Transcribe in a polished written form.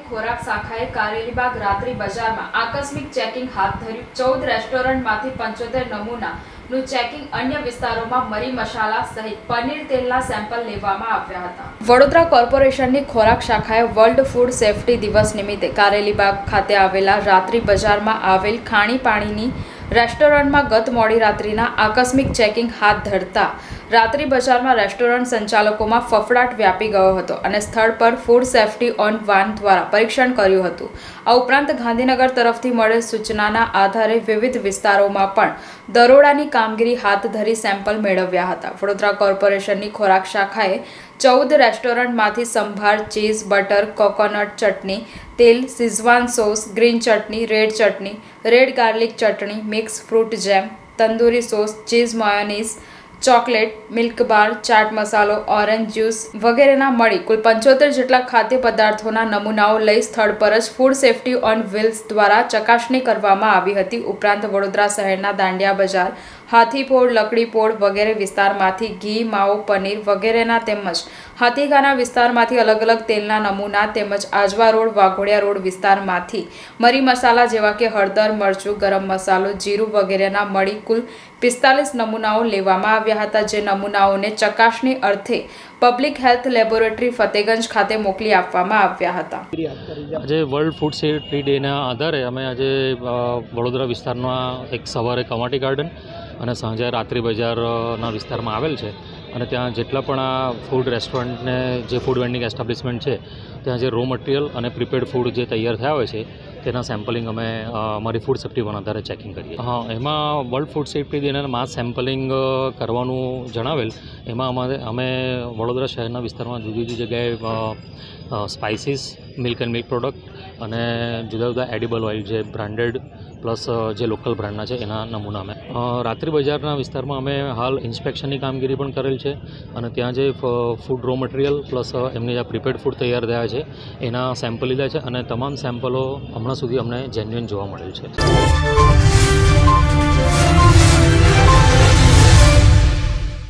ખોરાક શાખાએ કારેલીબાગ રાત્રિ બજારમાં આકસ્મિક ચેકિંગ હાથ ધર્યું। 14 રેસ્ટોરન્ટમાંથી 75 નમૂનાનું ચેકિંગ અન્ય વિસ્તારોમાં મરી મસાલા સહિત પનીર તેલના સેમ્પલ લેવામાં આવ્યા હતા। વડોદરા કોર્પોરેશનની ખોરાક શાખાએ વર્લ્ડ ફૂડ સેફ્ટી દિવસ નિમિત્તે કારેલીબાગ ખાતે આવેલા રાત્રિ બજારમાં આવેલ ખાણીપાણીની રેસ્ટોરન્ટમાં ગત મોડી રાત્રિના આકસ્મિક ચેકિંગ હાથ ધરતા રાત્રિ બજારમાં રેસ્ટોરન્ટ સંચાલકોમાં ફફડાટ વ્યાપી ગયો હતો અને સ્થળ પર ફૂડ સેફ્ટી ઓન વાન દ્વારા પરીક્ષણ કર્યું હતું। આ ઉપરાંત ગાંધીનગર તરફથી મળેલ સૂચનાના આધારે વિવિધ વિસ્તારોમાં પણ દરોડાની કામગીરી હાથ ધરી સેમ્પલ મેળવ્યા હતા। વડોદરા કોર્પોરેશનની ખોરાક શાખાએ 14 રેસ્ટોરન્ટમાંથી sambar, cheese, butter, coconut chutney, તેલ, Schezwan sauce, green chutney, red garlic chutney, mix fruit jam, tandoori sauce, cheese mayonnaise, chocolate, milk bar, chaat મસાલો, ઓરેન્જ જ્યુસ વગેરેના મળી કુલ 75 જેટલા ખાદ્ય પદાર્થોના નમૂનાઓ લઈ સ્થળ પર જ ફૂડ સેફ્ટી ઓન વ્હીલ્સ દ્વારા ચકાસણી કરવામાં આવી હતી। ઉપરાંત વડોદરા શહેરના દાંડિયા બજાર, હાથીપોળ, લકડીપોળ વગેરે વિસ્તારમાંથી ઘી, માવો, પનીર વગેરેના તેમજ હાથીગાના વિસ્તારમાંથી અલગ અલગ તેલના નમૂના તેમજ આજવા રોડ, વાઘોડિયા રોડ વિસ્તારમાંથી મરી મસાલા જેવા કે હળદર, મરચું, ગરમ મસાલો, જીરું વગેરેના મળી કુલ 45 નમૂનાઓ લેવામાં આવ્યા હતા, જે નમૂનાઓને ચકાસણી અર્થે પબ્લિક હેલ્થ લેબોરેટરી ફતેગંજ ખાતે મોકલી આપવામાં આવ્યા હતા। આજે વર્લ્ડ ફૂડ સેફ્ટી ડેના આધારે અમે આજે વડોદરા વિસ્તારમાં એક સવારે કમાટી ગાર્ડન અને સાંજે રાત્રિ બજારના વિસ્તારમાં આવેલ છે અને ત્યાં જેટલા પણ આ ફૂડ રેસ્ટોરન્ટને જે ફૂડ વેન્ડિંગ એસ્ટાબ્લિશમેન્ટ છે ત્યાં જે રો મટીરિયલ અને પ્રિપેર્ડ ફૂડ જે તૈયાર થયા હોય છે તેના સેમ્પલિંગ અમે અમારી ફૂડ સેફ્ટી વન આધારે ચેકિંગ કરીએ। એમાં વર્લ્ડ ફૂડ સેફ્ટી ડેના માસ સેમ્પલિંગ કરવાનું જણાવેલ। એમાં અમે વડોદરા શહેરના વિસ્તારમાં જુદી જુદી જગ્યાએ spices, milk and milk product અને જુદા જુદા એડિબલ ઓઇલ જે બ્રાન્ડેડ પ્લસ જે લોકલ બ્રાન્ડના છે એના નમૂના અમે રાત્રિ બજારના વિસ્તારમાં અમે હાલ ઇન્સ્પેક્શનની કામગીરી પણ કરેલ છે અને ત્યાં જે ફૂડ રો મટીરિયલ પ્લસ એમની જે પ્રિપેર્ડ ફૂડ તૈયાર થયા છે એના સેમ્પલ લીધા છે અને તમામ સેમ્પલો હમણાં સુધી અમને જેન્યુઇન જોવા મળેલ છે।